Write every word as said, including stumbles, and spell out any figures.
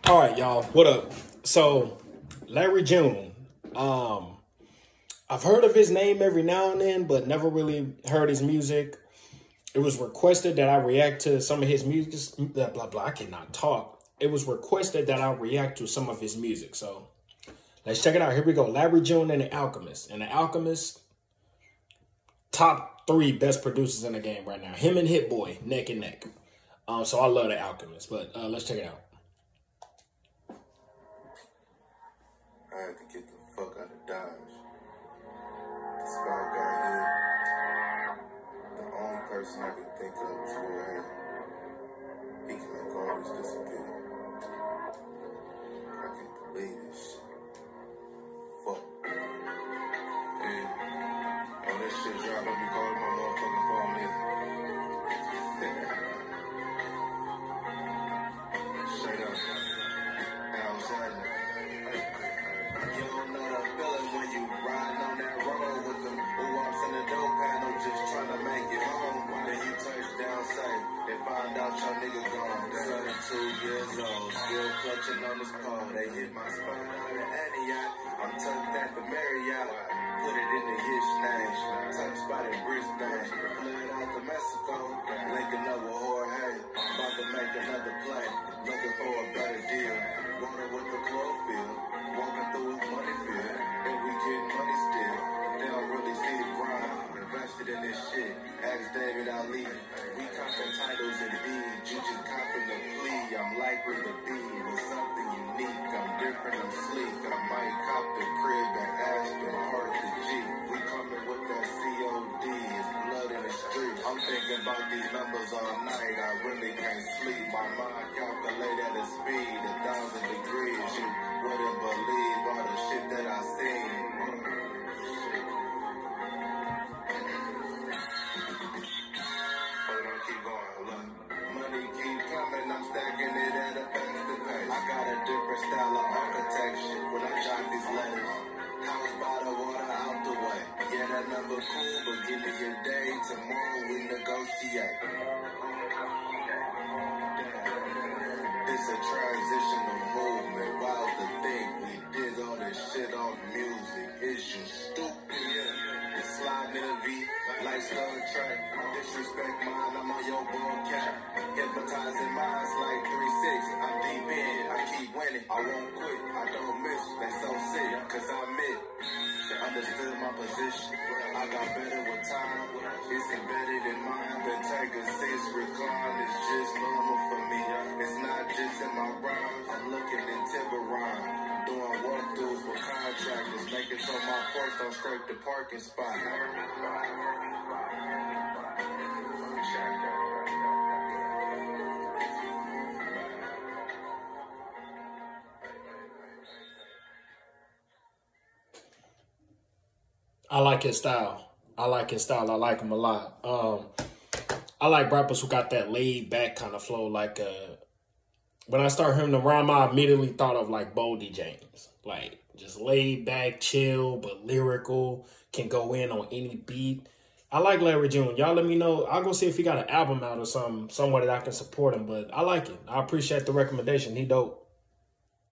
All right, y'all. What up? So, Larry June. Um, I've heard of his name every now and then, but never really heard his music. It was requested that I react to some of his music. Blah, blah, blah. I cannot talk. It was requested that I react to some of his music. So, let's check it out. Here we go. Larry June and the Alchemist. And the Alchemist, top three best producers in the game right now. Him and Hit Boy, neck and neck. Um, so, I love the Alchemist. But uh, let's check it out. I had to get the fuck out of Dodge. This about got here. The only person I can think of is Lil Aaron. He can make all this disappear. I can't believe this shit. Fuck. Hey, oh, this shit dropped. Let me call my motherfucking phone in. Straight up. Outside. You don't know the feeling when you riding on that road with them boo-ups in the dope panel just trying to make it home. Then you touch down safe and find out your nigga gone. thirty-two years old, still clutching on his pole. They hit my spine out of Antioch. I'm tucked at the Marriott. Put it in the Yish name. Touched by the Brisbane. Flew out to Mexico. Linking up with Jorge. About to make another play. Looking for a better deal. Water with the chlorophyll. Walking through a money field, and we get money still. They don't really see the grind. Invested in this shit. Ask David Ali. We copping titles and deeds. You just copping the plea. I'm likely to be with something unique. I'm different, I'm sleek. I might cop the crib at Aspen, park the G. We coming with that C O D. It's blood in the street. I'm thinking about these numbers all night. I really can't sleep. My mind calculate at a speed, a thousand degrees. You wouldn't believe all the shit that I seen. Hold on, keep going, hold on. Money keep coming, I'm stacking it at a faster pace. I got a different style of architecture when I jot these letters. House by the water, out the way. Yeah, that number cool, but give me a day. Tomorrow we negotiate. It's a transitional movement. Wild to think we did all this shit on music. Is you stupid? It's sliding in a V, like Star Trek. Disrespect mine, I'm on your ball cap. Hypnotizing minds like three six. I'm deep in, I keep winning. I won't quit, I don't miss. They so sick, cause I'm it. Understood my position. I got better with time. It's embedded in mine. The take a six recline is just normal for me. It's not just in my rhymes. I'm looking in Tiburon. Doing walkthroughs with contractors. Making sure my porch don't scrape the parking spot. I like his style. I like his style. I like him a lot. Um, I like rappers who got that laid back kind of flow. Like uh, when I started hearing the rhyme, I immediately thought of like Boldy James. Like just laid back, chill, but lyrical, can go in on any beat. I like Larry June. Y'all let me know. I'll go see if he got an album out or something, somewhere that I can support him. But I like it. I appreciate the recommendation. He dope.